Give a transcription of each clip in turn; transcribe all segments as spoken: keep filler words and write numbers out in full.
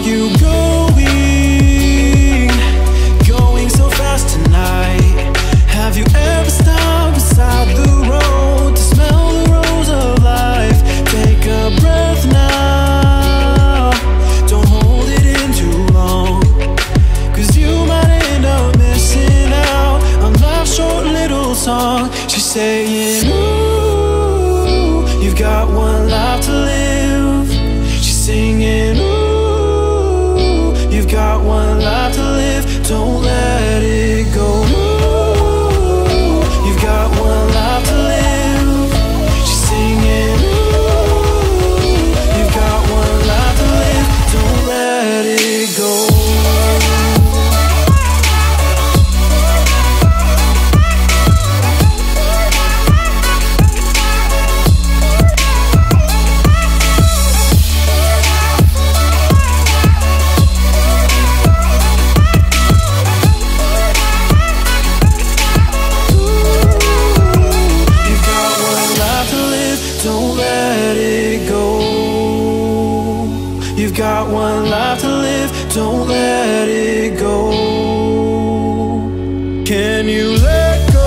you going, going so fast tonight? Have you ever stopped beside the road to smell the rose of life? Take a breath now, don't hold it in too long, 'cause you might end up missing out on life's short little song. She's saying, ooh, you've got one life to live. She's singing, ooh, you've got one life to live. Don't let it go. Ooh, you've got one life to live. She's singing, ooh, you've got one life to live. Don't let it go. You've got one life to live, don't let it go. Can you let go,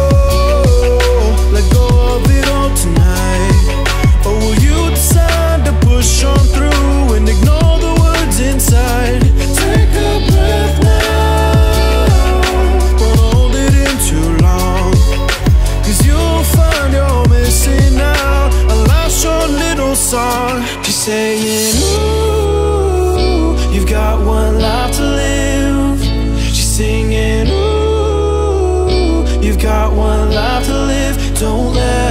let go of it all tonight? Or will you decide to push on through and ignore the words inside? Take a breath now, don't hold it in too long, 'cause you'll find you're missing out on life's short little song. She's saying, ooh, you've got one life to live. She's singing, ooh, you've got one life to live. Don't let